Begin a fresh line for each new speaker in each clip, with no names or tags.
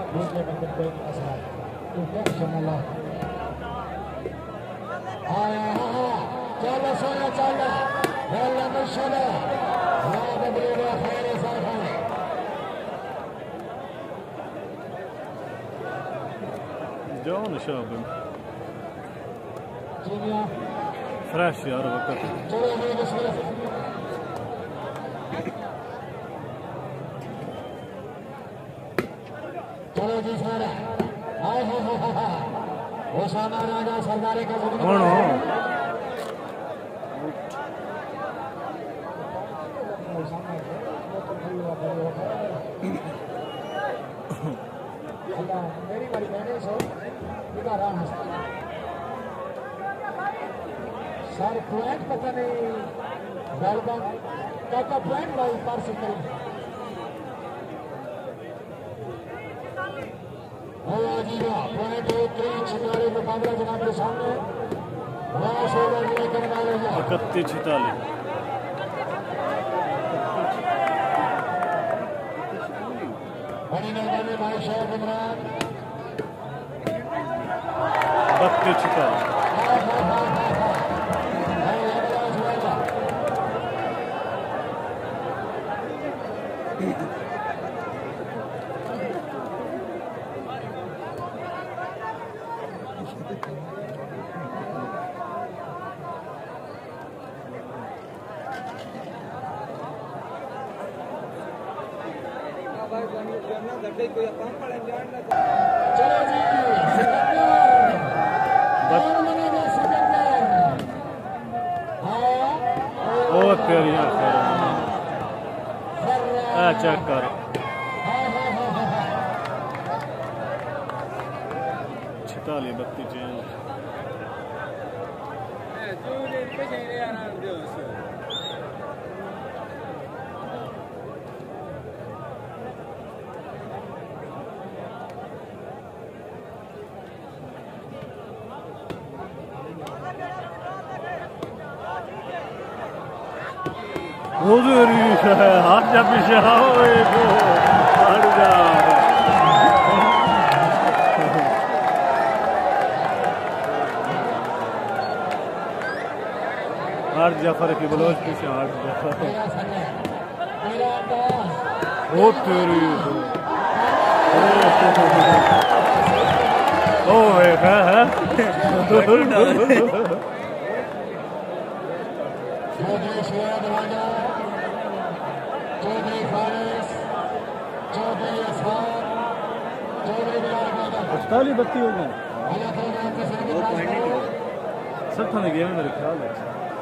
दूसरे बंदे कोई असर इंफेक्शन आया चलो सोया चलो वल्ला मशला ला बदलेगा खैर साहब
جون شابن
جميع
فريش يا رب
चलो ये बस चलो जी सर हाय हाय ओसामा राजा सरदारे का
कौन हो
मेरी बड़ी मैंने सो दिखा रहा हूँ सर पॉइंट पता नहीं वेलकम का पॉइंट भाई पर से करें पॉइंट 3 छिनारे मुकाबला जनाब के सामने
31-46
बड़ी मैदान भाई शेख इमरान
32-46
चलो जी
ओ तेरी चेक कर 46-32 Huzur harca bir şey harca harca fark baloch bir şey harca o teoriyor o ha ताली बत्ती हो गए सब थाने गया मेरे ख्याल है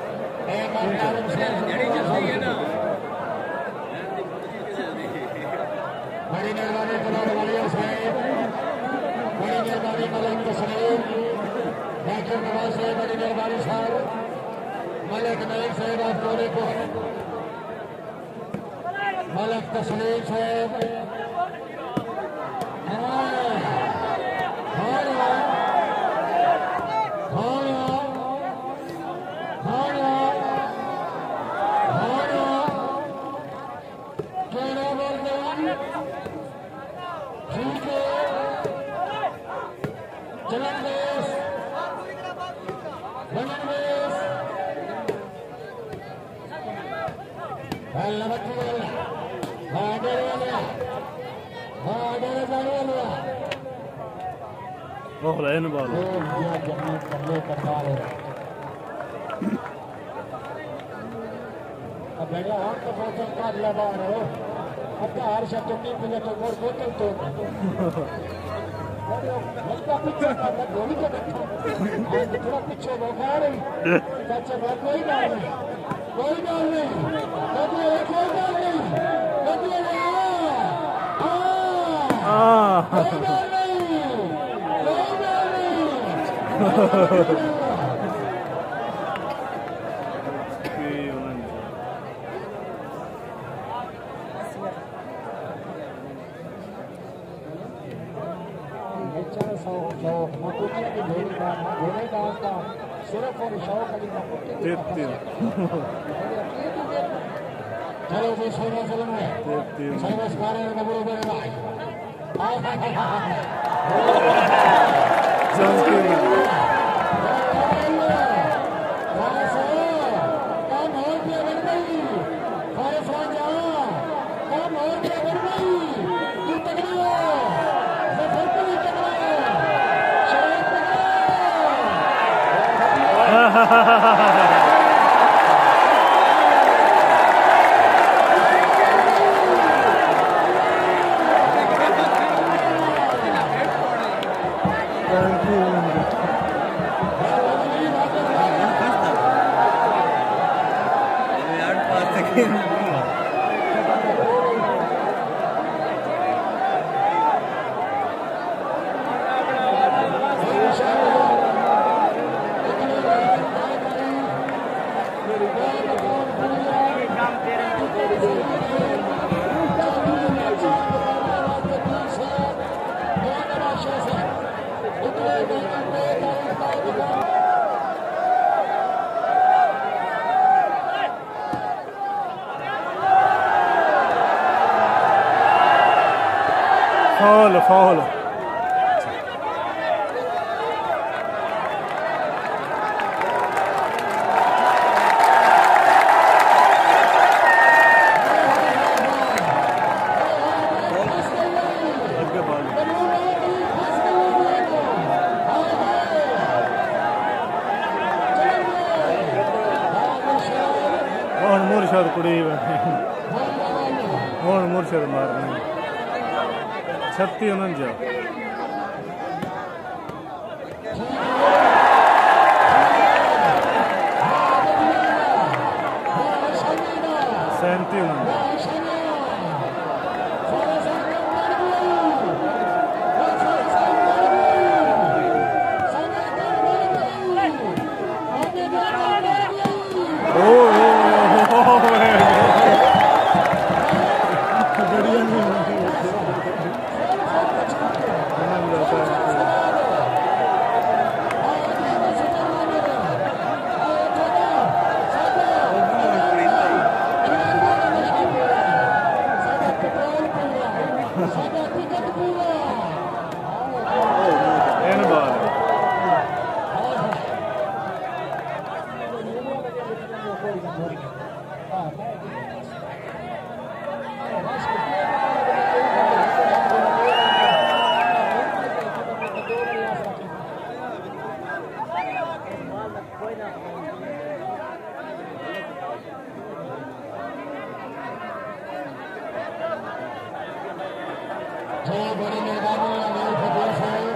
बड़ी मेहरबानी बनाने वाले बड़ी मेहरबानी मलिक तस्लीम डॉक्टर नवाज साहब बड़ी मेहरबानी साहब मलिक नईम साहब आप दोनों को मलिक तस्लीम साहब
Oğla en bağlı.
अब बेटा और तो बहुत का लगा रहे हो अब तो हर शब्द नहीं मिले तो मोर बोतल तो लगता पीछे का गोली को देखो आज थोड़ा पीछे बैठा रही सच्चे बात कोई बात नहीं कोई बात नहीं कोई बात नहीं कोई बात नहीं सिर्फ और शौक अली का चलो जी सोना चलन है सर्वस कार्य का बरोबर है
Faul. मुर्शद कुड़ी मुर्शद मारने 36-49
बड़ी मेहरबानी अमीर फतेह साहब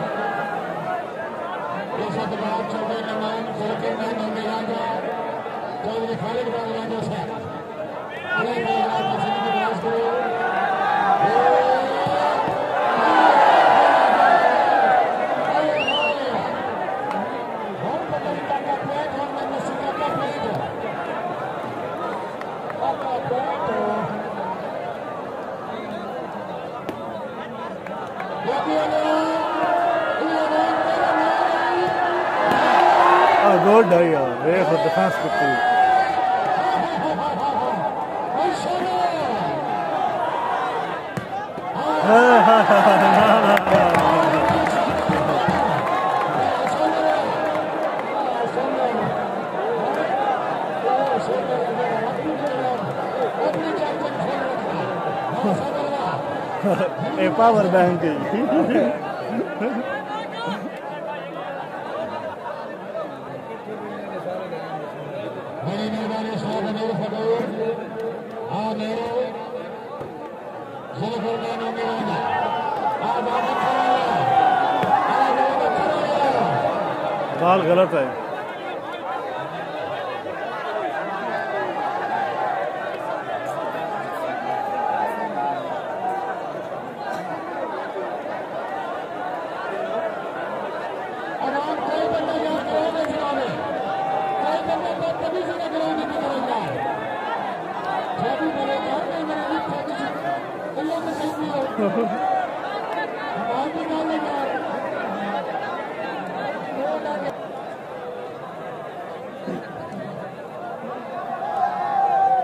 इस अखबार चौबे नमान सड़कें में नंगे राजा चौधरी खालिद बाग राजा साहब अलग अलग मसीह की बात करो
good way for defense quickly. A power bank.
बड़ी मेहरबानी साहब अमीर फतेह हाँ मेरे सिर्फ लेने में आना आज
बाल गलत है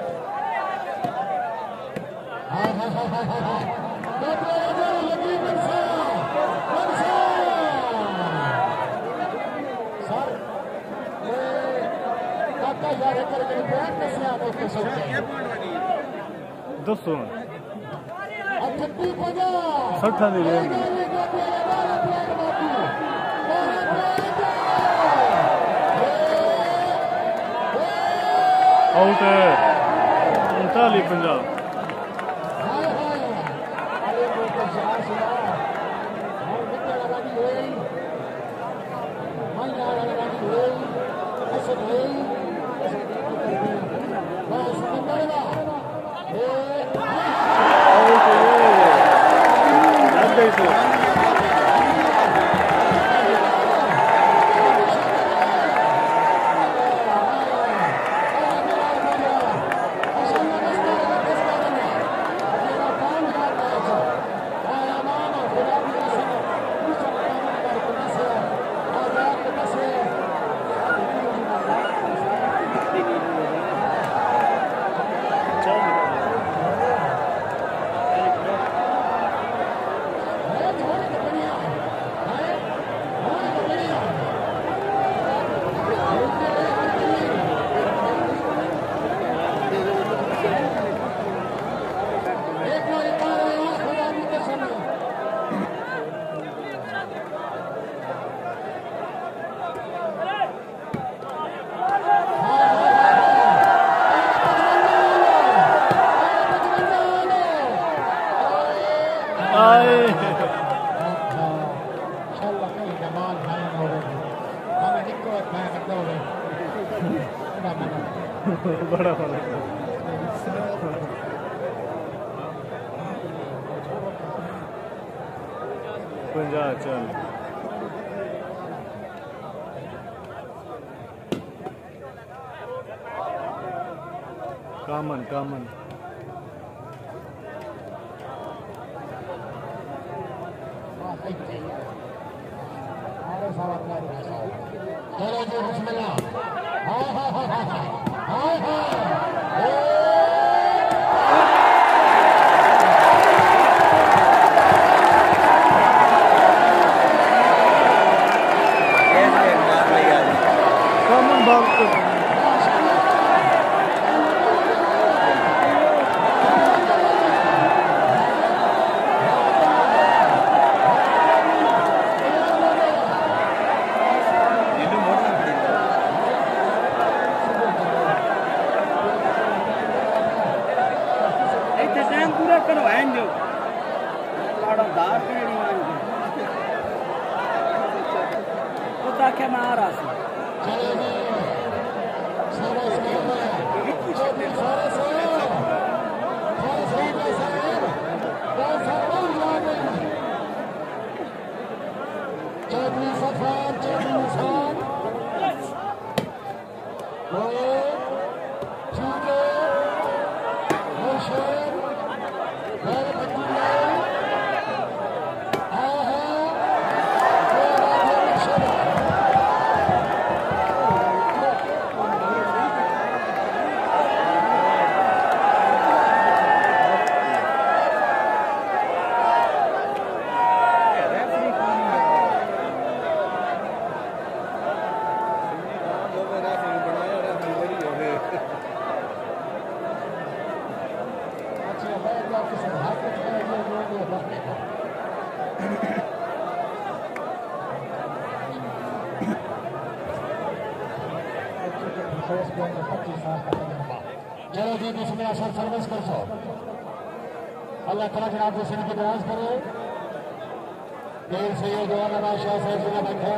Let's go.
दसो
38-50
60 ਦੀ ਰੇਂਜ आउट है 39-50 बड़ा फर्क है 50 चल कामन
चलो जी बिस्मिल्लाह
कामन बात
क्या मैं आ रहा था
चलो जी बिस्मिल्लाह सर सर्विस कर सो अल्लाह तआला जनाब हुसैन की दुआ करे देर से ये दुआ नवाज शाह साहब जी ने बैठे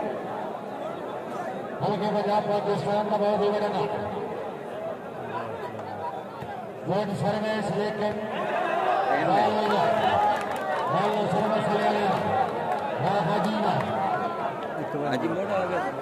हल्के पंजाब पाकिस्तान का बहुत ही बड़ा वोट सर्विस लेकिन सर्विस हाजी मोड़ा आ गया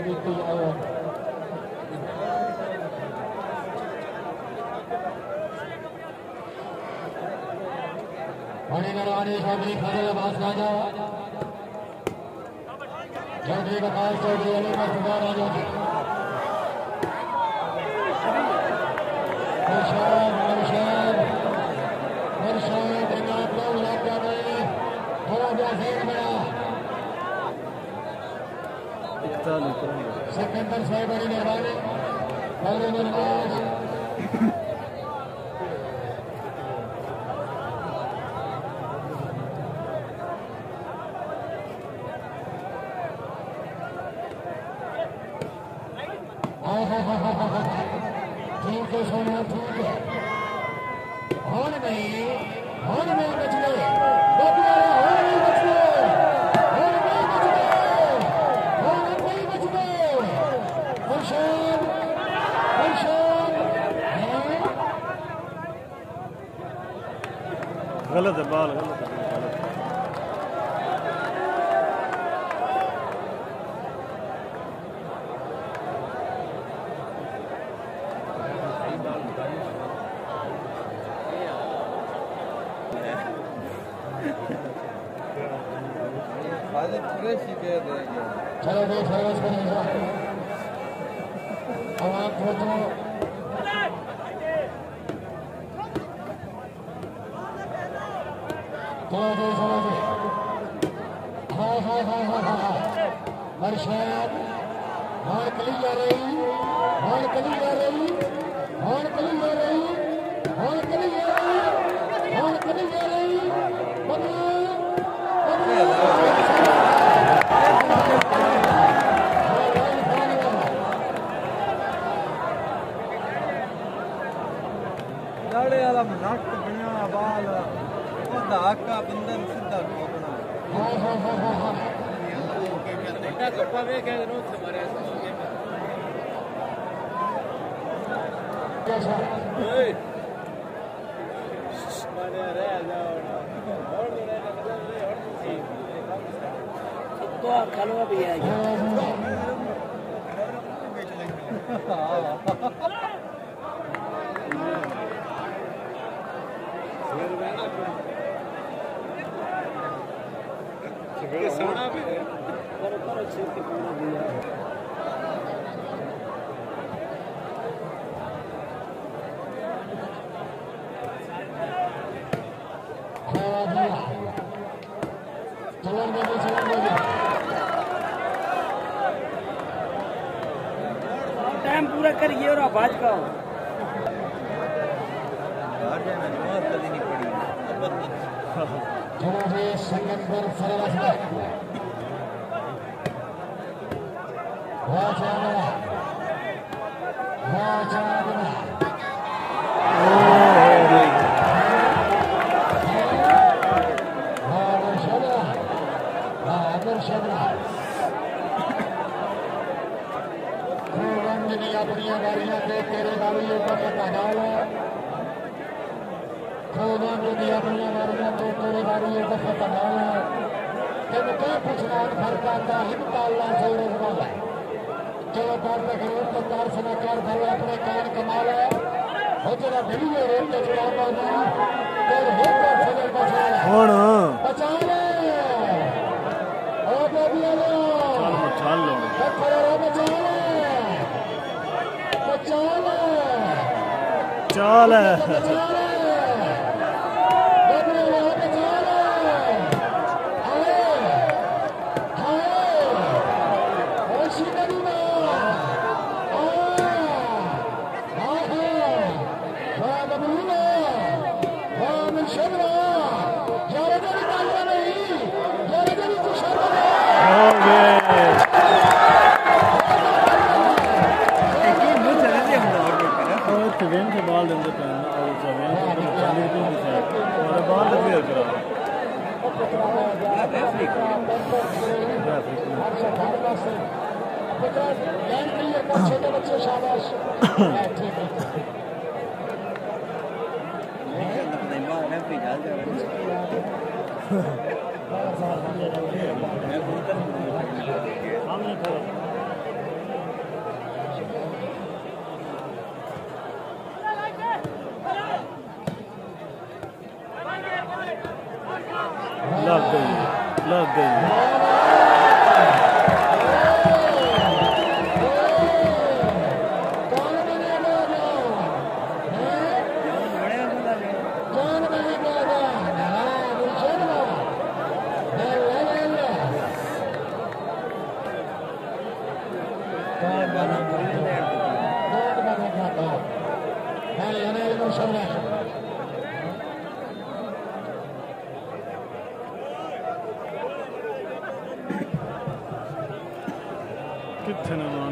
की जाए बड़ी नरवानी चौधरी फजल अब्बास राजा चौधरी बकाल चौधरी अली मस्तफा राजा सिकंदर साहब बड़ी मेहरबानी ठीक है सोना ठीक है हॉल में बच गए
गलत है बाल गलत है
चलो भाई फरवस बनेगा अब आप फोटो मर्शाद हॉल कली जा रही हॉल कली जा रही हॉल कली जा रही हॉल कली जा रही हॉल कली जा रही
दाड़े वाला नट बनिया बाल धाका बंदन सीधा ठोकना गप्पा में क्या रोज हमारे
तो खलवा भी है
सोना भी है
पर अच्छे से पूरा दिया टाइम पूरा करिए और आवाज का
सिकंदर फरवस अपनी गाड़ियां को तेरे गाड़ियों का पता डाल अपनी गाड़ियां तो तेरे गाड़ियों का पता डाल तेन क्या पूछना फरका का हिमतालना से रोजगार है चलो बात करो तो कार समाचार भरो अपने कान कमा लो हो जरा वीडियो रोड के चुनाव तेरे होकर सदर बचा बचा ले ओ बेबिया लो
बचा लो
बचा ले बचा ले
चाल है के बाल देंगे पहनना और बाल लगे
छोटे बच्चे शाबाश
सामने दे कितने न माने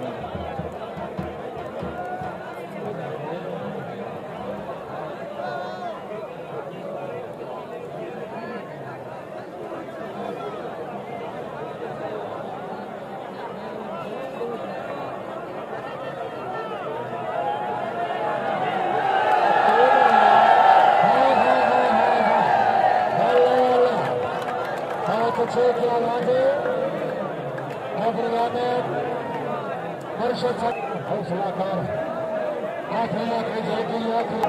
हौसलाकार आखिरी जाएगी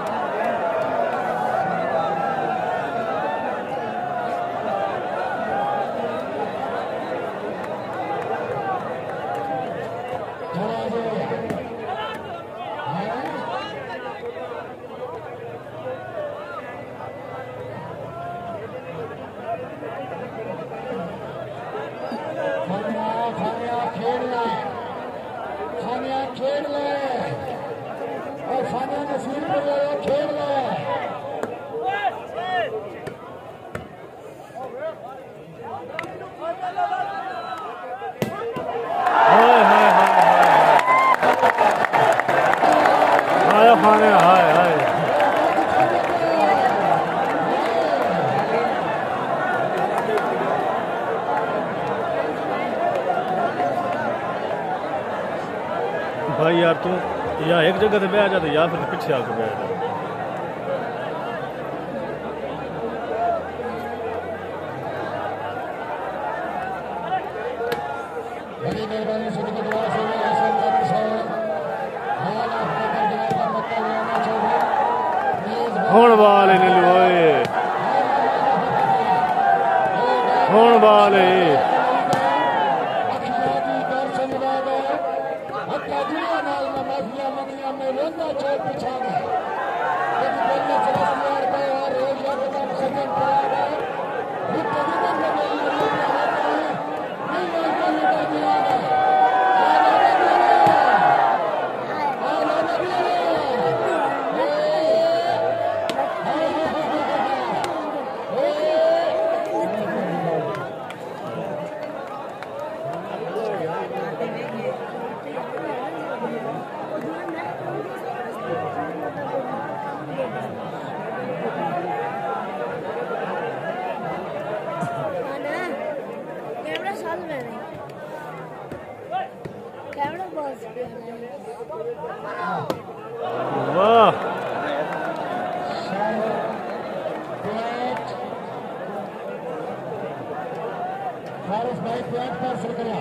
खेल ले और सानिया नसीब को खेल ले
हाय खाने हाय हाय भाई यार तू या एक जगह से बैठ जाता या फिर पीछे आके बैठ जा
बड़ी मेहरबानी से दुआ से आसान करने से हाल आपका दिमाग का मतलब होना चाहिए
हुन वाले ने लोए हुन वाले वाह
फारूक भाई प्लेट पर शुक्रिया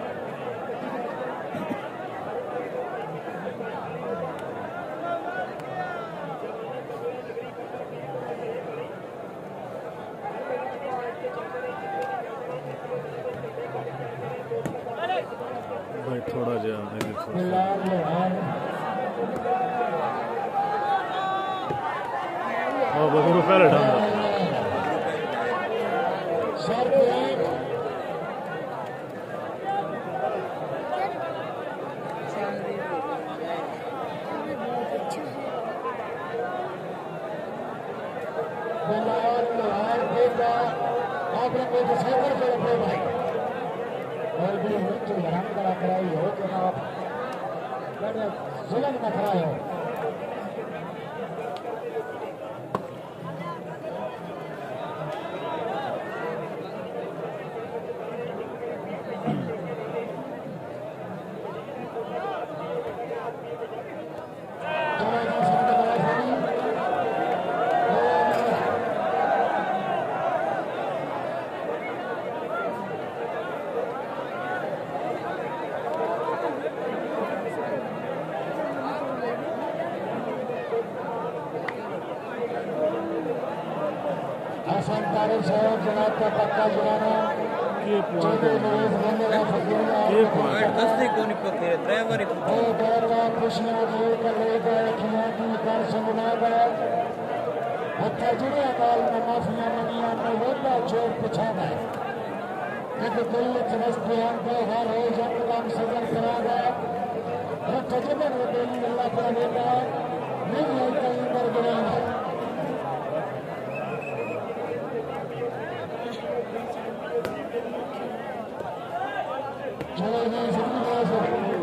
भाई थोड़ा जा बगरू पहले ढंग
आपने कोई डिसाइडर कर अपने भाई और भी तो हैरान करा कराई हो जनाब जुल्म न कराए हो हसन तारिक साहब जनाब का पक्का जुराना
ये पॉइंट
चौधरी नरेश गंदेला फकीरा
ये पॉइंट
दस्ते कौन पकड़े ड्राइवर ही
ओ दरबार खुशियां जोड़ कर ले गए खिया की कर सुना गए हत्या जुड़े काल में माफिया मनिया में वोटा चोर पिछा गए एक दिल चरस्ते अंको हर हो जब काम सजन करा गए वो तजबन वो दिल अल्लाह पर लेगा नहीं लगता इंदर गिराना चलो ये जल्दी से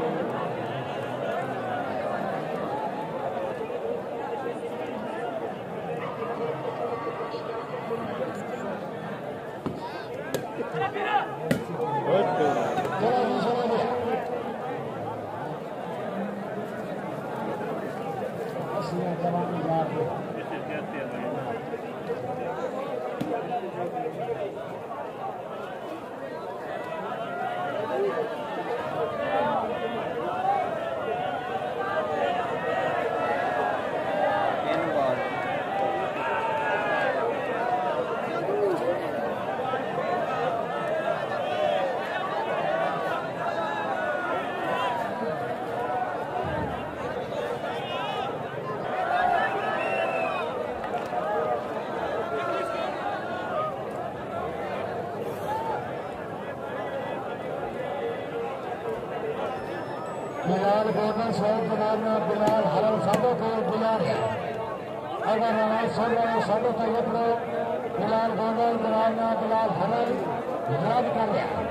बिलाल गोदन साहब जनाब में बिलाल हरम साधो को बिलाल है अगर नमाज सुन रहे साधो का ये पढ़ो बिलाल गोदन जनाब में बिलाल हरम याद कर लिया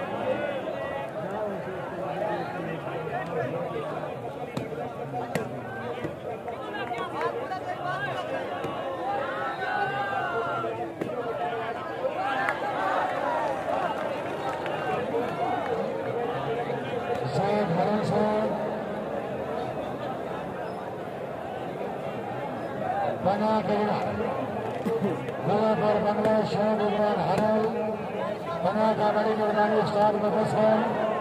बना पर बंगला शोध इमरान हरल बना का बड़ी मेहरबानी उस्ताद मुफस्सल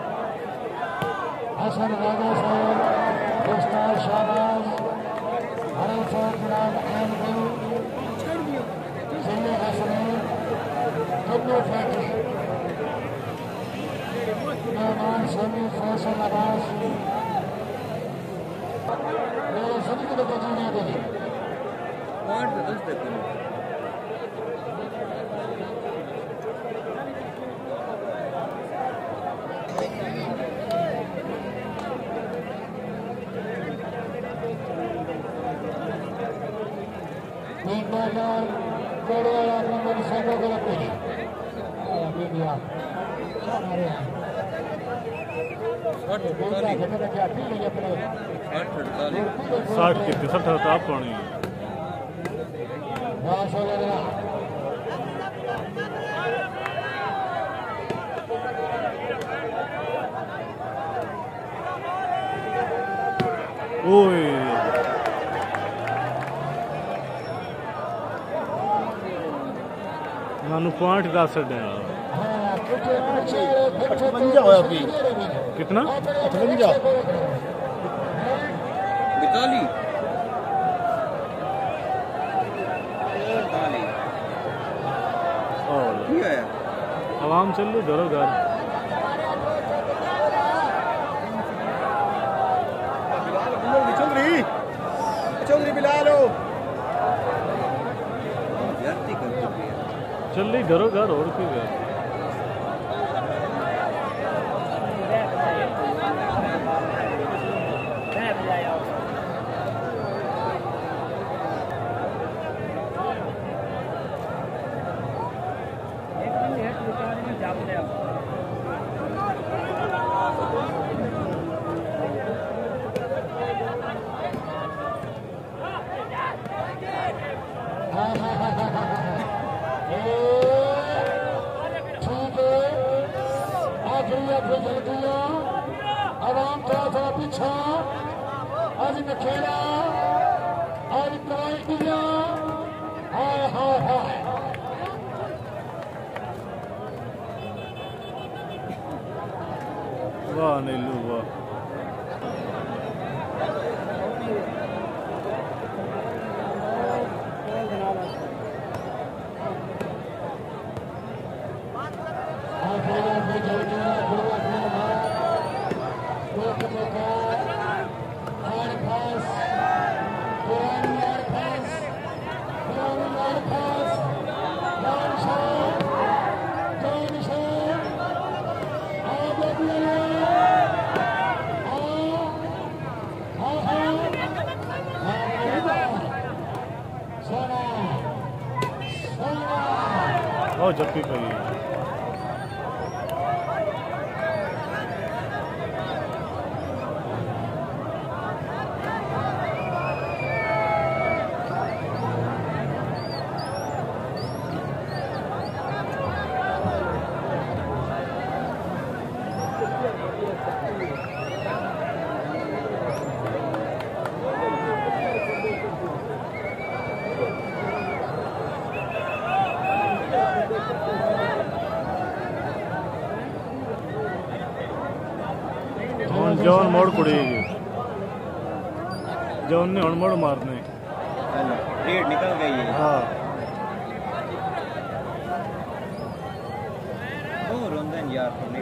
हसन राजा साहब उस्ताद शाहबाज हरल साहब जनाब अहमद जिले हसन कब्लो फैक्ट्री मेहमान समी फैसल अब्बास मेरे सभी को तो जीने देंगे
पॉइंट दस्ते कौन
साठ कितने 60 तो आप पानी ओए नानू पॉइंट दस छड़े कितना 58 आवाम चल लो घरों घर
चौधरी बिलाल
चल रही घरों घर और कोई घर
आवाम थोड़ा पीछा आज नखेड़ा आज क्रांतियां हाय हाय हाय
वाह नीलू वाह आओ जप्पी पई जौन मोड़ कुड़ेगी जौन ने मोड़ मारने
रेड निकल गई है।
हाँ
रोंदन यार तुमने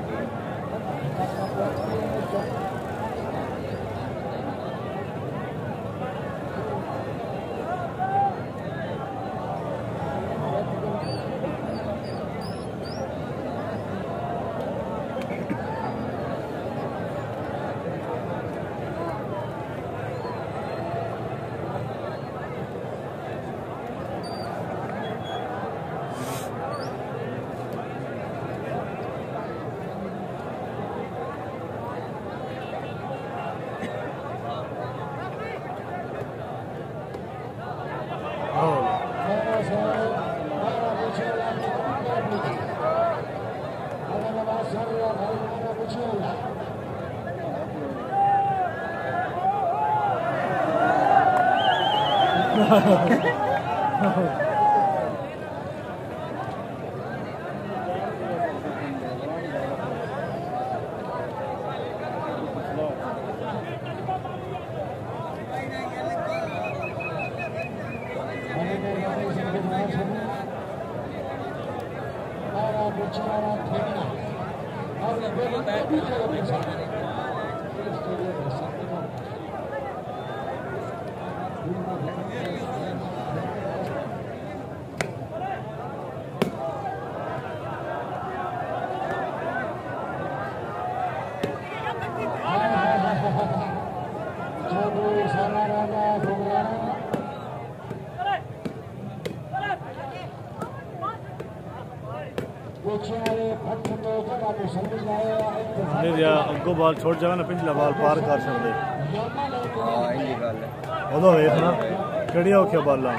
अगो बाल छोड़ जाएगा ना पिछला बाल पार कर सकते उदो वेखना केड़िया औखिया बालां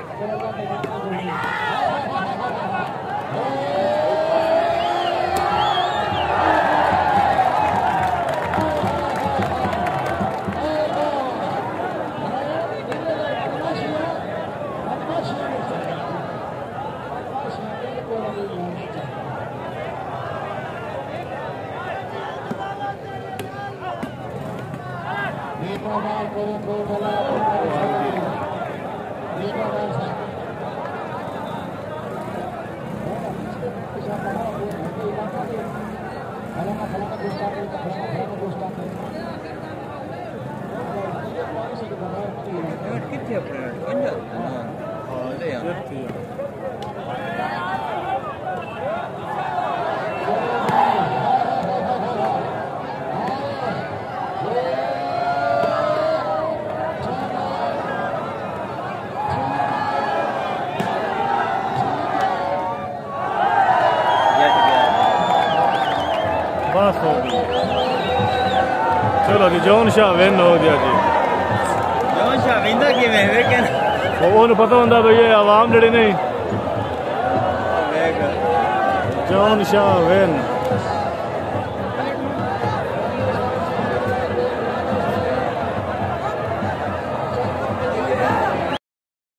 चलो जी जॉन शाह विन हो गया जी।
जॉन शाह विंदा किवें वेखे
ओनू पता होंदा भाई ये आवाम जड़ी नहीं जॉन शाह विन